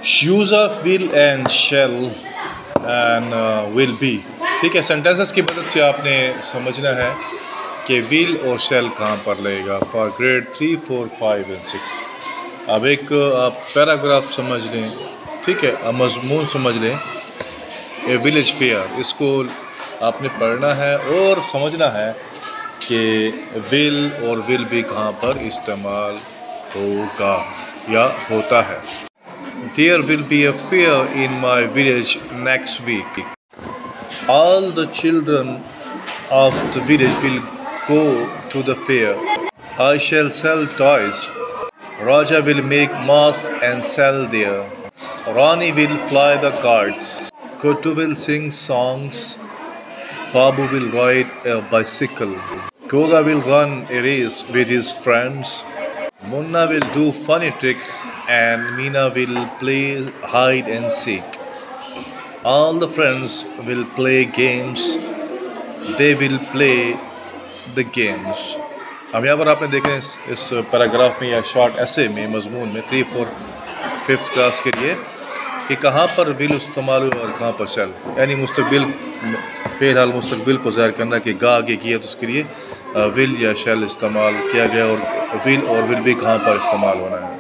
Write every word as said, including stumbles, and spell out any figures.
Use of will and shall and will be. ठीक है, sentences की मदद से आपने समझना है कि विल और शेल कहाँ पर लगेगा for grade three four five and six. अब एक आप पैराग्राफ समझ लें, ठीक है, अब मजमून समझ लें। ए विलेज फेयर, इसको आपने पढ़ना है और समझना है कि विल और विल भी कहाँ पर इस्तेमाल होगा या होता है। There will be a fair in my village next week. All the children of the village will go to the fair. I shall sell toys. Raja will make masks and sell there. Rani will fly the kites. Kottu will sing songs. Babu will ride a bicycle. Koga will run a race with his friends. Munna will do funny tricks and Meena will play hide and seek. All the friends will play games. They will play the games. अब यहाँ पर आपने देखें इस, इस paragraph में या short ऐसे में मजमून में थ्री फोर फिफ्थ क्लास के लिए कि कहाँ पर विल इस्तेमाल हुआ और कहाँ पर शेल, यानी मुस्तकबिल फ़िलहाल मुस्तकबिल को ज़ाहिर करना कि गा आगे किया तो उसके लिए विल या शेल इस्तेमाल किया गया और विल और विल भी कहाँ पर इस्तेमाल होना है।